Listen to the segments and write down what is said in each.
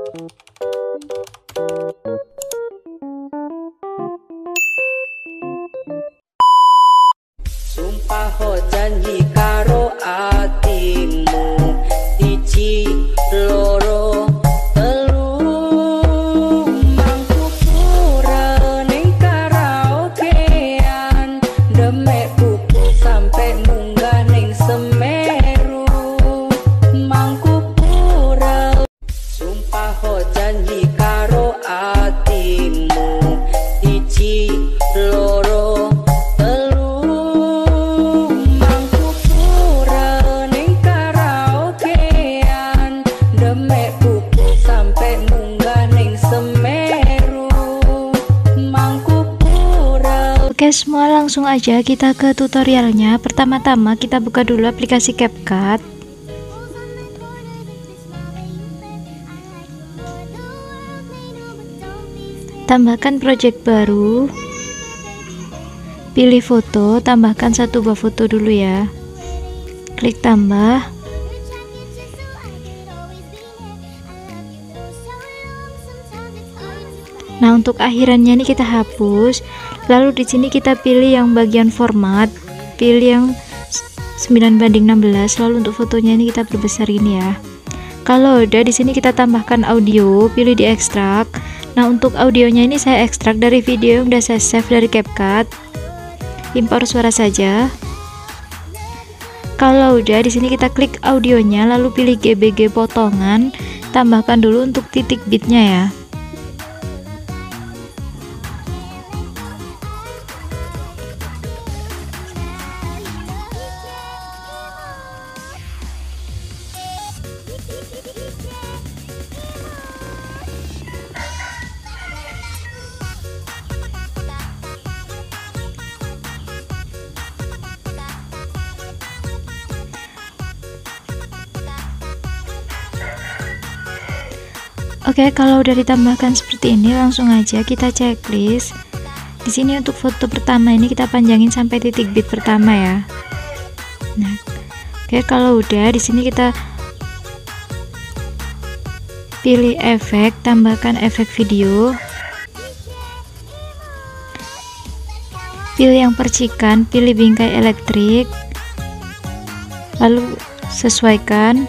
Sumpah ho janji karo atimu, siji loro telu, mangku pura ning karaokean, demek buku sampai munggah ning Semeru, mangku pura. Sumpah ho janji karo atimu, siji loro Oke semua, langsung aja kita ke tutorialnya. Pertama-tama kita buka dulu aplikasi CapCut. Tambahkan project baru, pilih foto, tambahkan satu buah foto dulu ya. Klik tambah. Nah, untuk akhirannya ini kita hapus. Lalu di sini kita pilih yang bagian format, pilih yang 9:16. Lalu untuk fotonya ini kita perbesar ini ya. Kalau udah di sini kita tambahkan audio, pilih di ekstrak. Nah, untuk audionya ini saya ekstrak dari video yang udah saya save dari CapCut. Impor suara saja. Kalau udah di sini kita klik audionya, lalu pilih GBG potongan, tambahkan dulu untuk titik bitnya ya. Oke, kalau udah ditambahkan seperti ini, langsung aja kita checklist. Di sini untuk foto pertama ini kita panjangin sampai titik bit pertama ya. Nah, oke, kalau udah di sini kita pilih efek, tambahkan efek video. Pilih yang percikan, pilih bingkai elektrik. Lalu sesuaikan.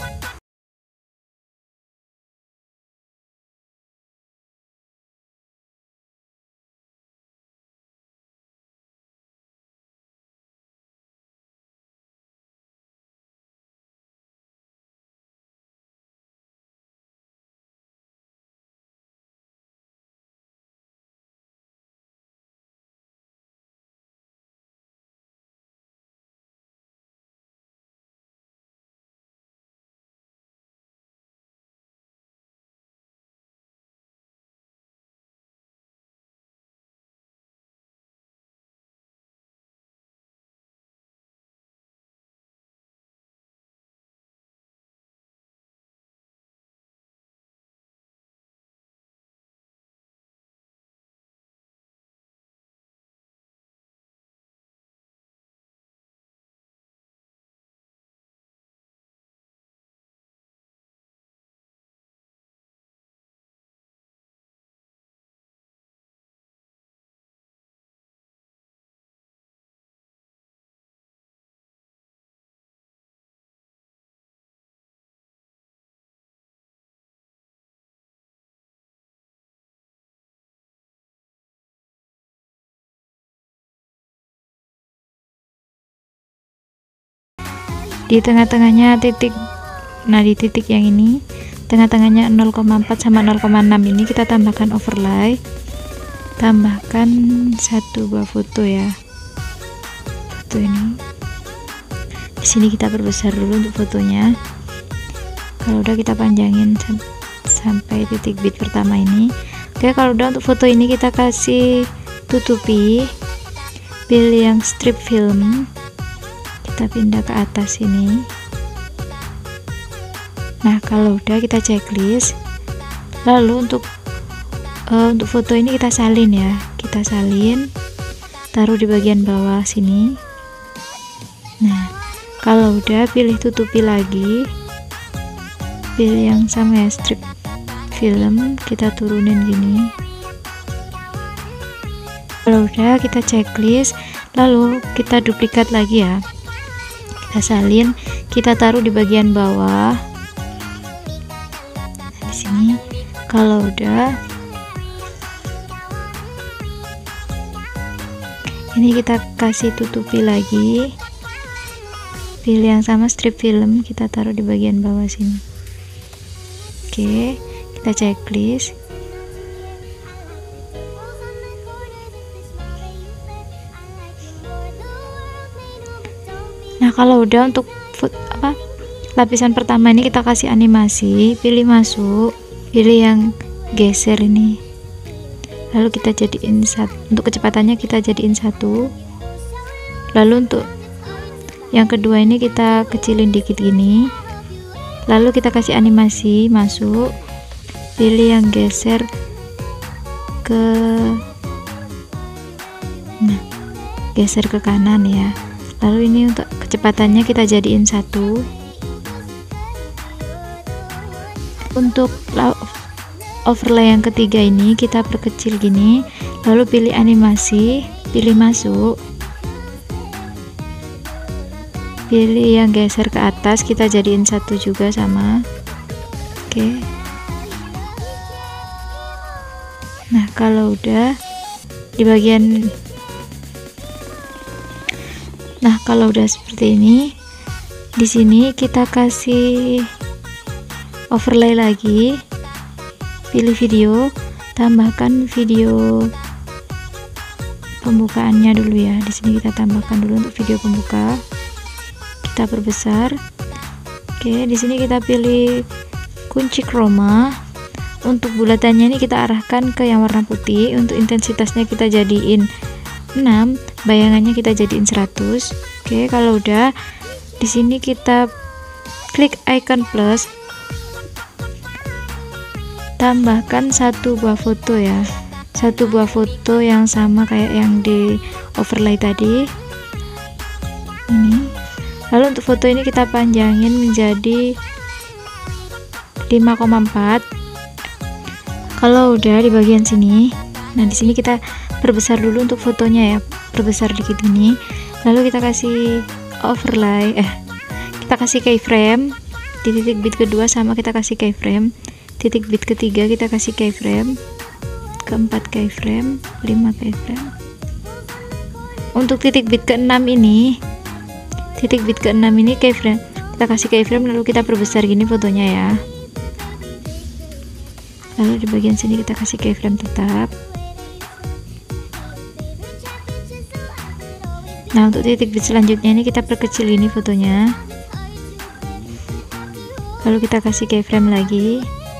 Di tengah-tengahnya titik, nah di titik yang ini tengah-tengahnya 0,4 sama 0,6 ini kita tambahkan overlay, tambahkan satu buah foto ya, foto ini. Di sini kita perbesar dulu untuk fotonya. Kalau udah kita panjangin sampai titik bit pertama ini. Oke, kalau udah untuk foto ini kita kasih tutupi, pilih yang strip film, kita pindah ke atas ini. Nah, kalau udah kita checklist. Lalu untuk foto ini kita salin ya, kita salin, taruh di bagian bawah sini. Nah, kalau udah pilih tutupi lagi, pilih yang sama ya, strip film, kita turunin gini. Kalau udah, kita checklist, lalu kita duplikat lagi ya, kita salin, kita taruh di bagian bawah. Di sini. Kalau udah, ini kita kasih tutupi lagi, pilih yang sama strip film, kita taruh di bagian bawah sini. Oke, kita checklist. Nah, kalau udah untuk lapisan pertama ini kita kasih animasi, pilih masuk, pilih yang geser ini, lalu kita jadiin satu. Untuk kecepatannya kita jadiin 1. Lalu untuk yang kedua ini kita kecilin dikit gini, lalu kita kasih animasi, masuk, pilih yang geser ke geser ke kanan ya. Lalu ini untuk kecepatannya kita jadiin 1. Untuk overlay yang ketiga ini kita perkecil gini, lalu pilih animasi, pilih masuk, pilih yang geser ke atas, kita jadiin 1 juga sama. Oke. Nah, kalau udah di bagian, nah kalau udah seperti ini, di sini kita kasih overlay lagi, pilih video, tambahkan video pembukaannya dulu ya. Di sini kita tambahkan dulu untuk video pembuka, kita perbesar. Oke, di sini kita pilih kunci chroma. Untuk bulatannya ini kita arahkan ke yang warna putih. Untuk intensitasnya kita jadiin 6, bayangannya kita jadiin 100. Oke, kalau udah, di sini kita klik icon plus, tambahkan 1 buah foto ya, 1 buah foto yang sama kayak yang di overlay tadi ini. Lalu untuk foto ini kita panjangin menjadi 5,4. Kalau udah di bagian sini, nah di sini kita perbesar dulu untuk fotonya ya, perbesar dikit ini. Lalu kita kasih overlay, kita kasih keyframe di titik bit kedua, sama kita kasih keyframe titik bit ketiga, kita kasih keyframe, keempat keyframe, 5 keyframe. Untuk titik bit ke-6 ini, titik bit ke-6 ini keyframe, kita kasih keyframe, lalu kita perbesar gini fotonya ya. Lalu di bagian sini kita kasih keyframe tetap. Nah, untuk titik bit selanjutnya ini kita perkecil ini fotonya, lalu kita kasih keyframe lagi.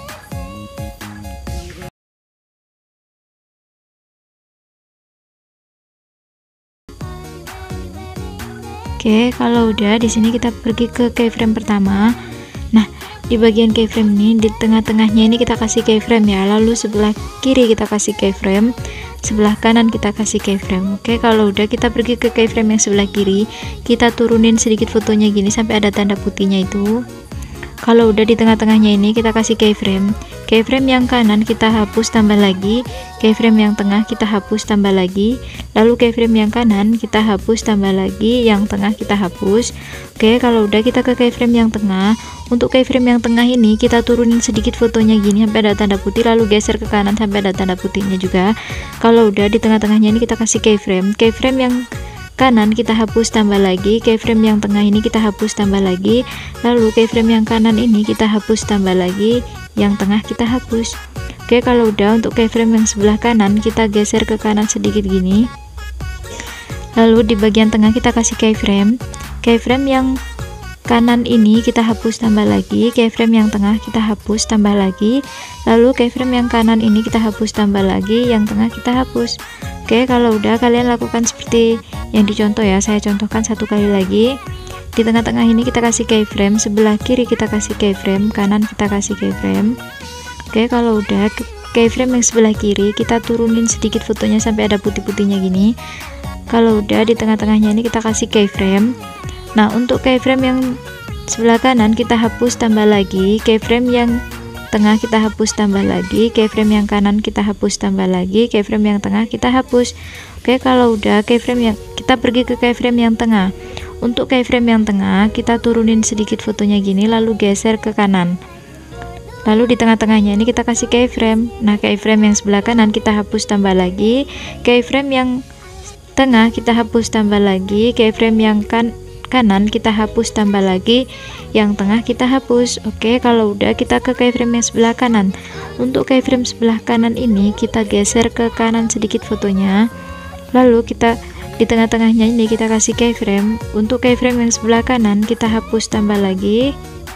Oke, kalau udah di sini kita pergi ke keyframe pertama. Nah, di bagian keyframe ini, di tengah-tengahnya ini kita kasih keyframe ya. Lalu sebelah kiri kita kasih keyframe, sebelah kanan kita kasih keyframe. Oke, kalau udah kita pergi ke keyframe yang sebelah kiri, kita turunin sedikit fotonya gini sampai ada tanda putihnya itu. Kalau udah di tengah-tengahnya ini kita kasih keyframe. Keyframe yang kanan kita hapus tambah lagi, keyframe yang tengah kita hapus tambah lagi, lalu keyframe yang kanan kita hapus tambah lagi, yang tengah kita hapus. Oke, kalau udah kita ke keyframe yang tengah. Untuk keyframe yang tengah ini kita turunin sedikit fotonya gini sampai ada tanda putih, lalu geser ke kanan sampai ada tanda putihnya juga. Kalau udah di tengah-tengahnya ini kita kasih keyframe. Keyframe yang kanan kita hapus tambah lagi, keyframe yang tengah ini kita hapus tambah lagi, lalu keyframe yang kanan ini kita hapus tambah lagi, yang tengah kita hapus. Oke, kalau udah untuk keyframe yang sebelah kanan kita geser ke kanan sedikit gini, lalu di bagian tengah kita kasih keyframe. Keyframe yang kanan ini kita hapus tambah lagi, keyframe yang tengah kita hapus tambah lagi, lalu keyframe yang kanan ini kita hapus tambah lagi, yang tengah kita hapus. Oke, kalau udah kalian lakukan seperti yang dicontoh ya, saya contohkan satu kali lagi. Di tengah-tengah ini kita kasih keyframe, sebelah kiri kita kasih keyframe, kanan kita kasih keyframe. Oke, kalau udah keyframe yang sebelah kiri kita turunin sedikit fotonya sampai ada putih-putihnya gini. Kalau udah di tengah-tengahnya ini kita kasih keyframe. Nah, untuk keyframe yang sebelah kanan kita hapus tambah lagi, keyframe yang tengah kita hapus tambah lagi, keyframe yang kanan kita hapus tambah lagi, keyframe yang tengah kita hapus. Oke, kalau udah keyframe yang kita pergi ke keyframe yang tengah. Untuk keyframe yang tengah kita turunin sedikit fotonya gini, lalu geser ke kanan. Lalu di tengah-tengahnya ini kita kasih keyframe. Nah, keyframe yang sebelah kanan kita hapus tambah lagi, keyframe yang tengah kita hapus tambah lagi, keyframe yang kanan kita hapus tambah lagi, yang tengah kita hapus. Oke, kalau udah kita ke keyframe yang sebelah kanan. Untuk keyframe sebelah kanan ini kita geser ke kanan sedikit fotonya, lalu kita di tengah-tengahnya ini kita kasih keyframe. Untuk keyframe yang sebelah kanan kita hapus tambah lagi,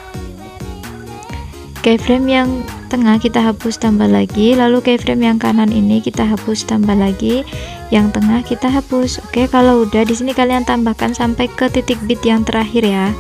keyframe yang tengah kita hapus tambah lagi, lalu keyframe yang kanan ini kita hapus tambah lagi, yang tengah kita hapus. Oke, kalau udah di sini kalian tambahkan sampai ke titik bit yang terakhir ya.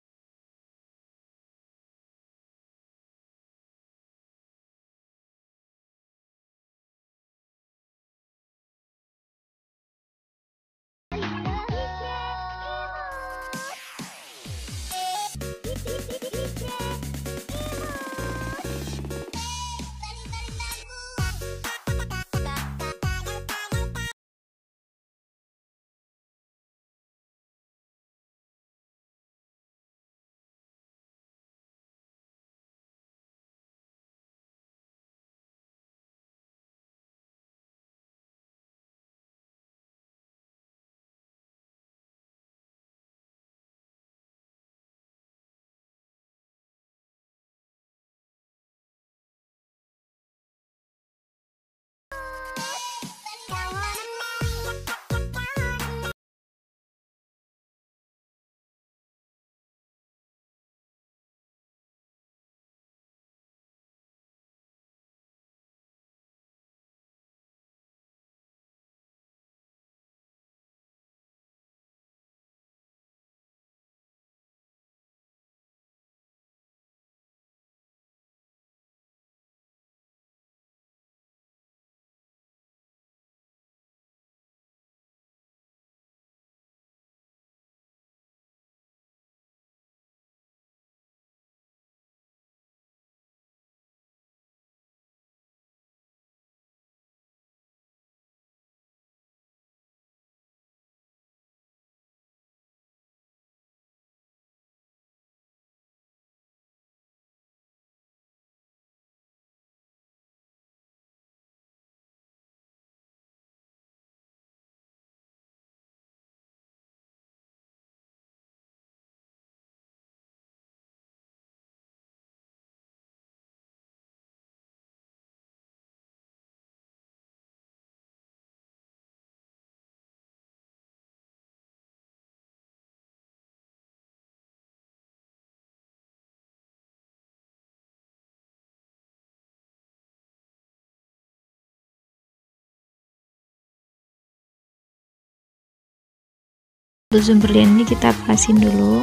Untuk zoom berlian ini kita pasin dulu.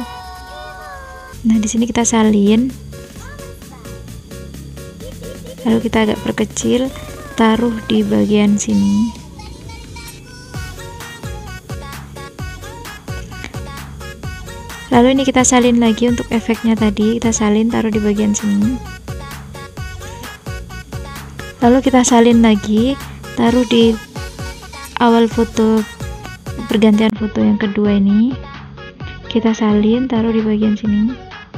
Nah, di sini kita salin, lalu kita agak perkecil, taruh di bagian sini. Lalu ini kita salin lagi untuk efeknya tadi, kita salin taruh di bagian sini. Lalu kita salin lagi, taruh di awal foto pergantian foto yang kedua ini, kita salin taruh di bagian sini.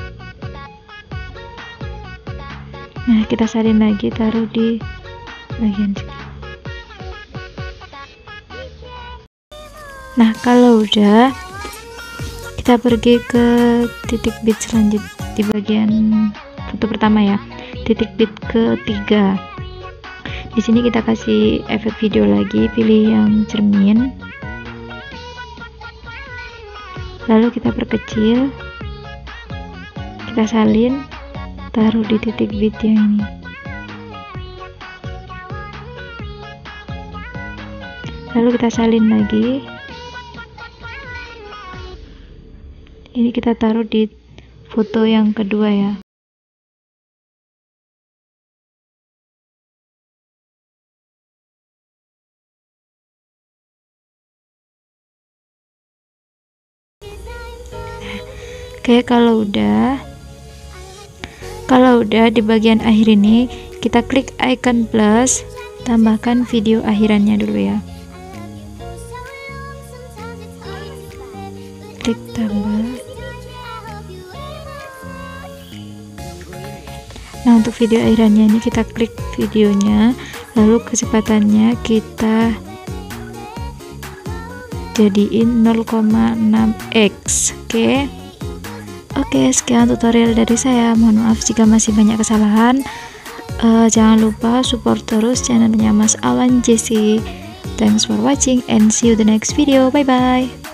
Nah, kita salin lagi taruh di bagian sini. Nah, kalau udah kita pergi ke titik bit selanjutnya di bagian foto pertama ya, titik bit ketiga. Di sini kita kasih efek video lagi, pilih yang cermin. Lalu kita perkecil, kita salin, taruh di titik bit yang ini. Lalu kita salin lagi. Ini kita taruh di foto yang kedua ya. Oke, kalau udah Kalau udah di bagian akhir ini, kita klik icon plus, tambahkan video akhirannya dulu ya. Klik tambah. Nah, untuk video akhirannya ini kita klik videonya, lalu kecepatannya kita jadiin 0,6x. Oke, sekian tutorial dari saya. Mohon maaf jika masih banyak kesalahan. Jangan lupa support terus channelnya Mas Awan JC. Thanks for watching and see you the next video. Bye bye.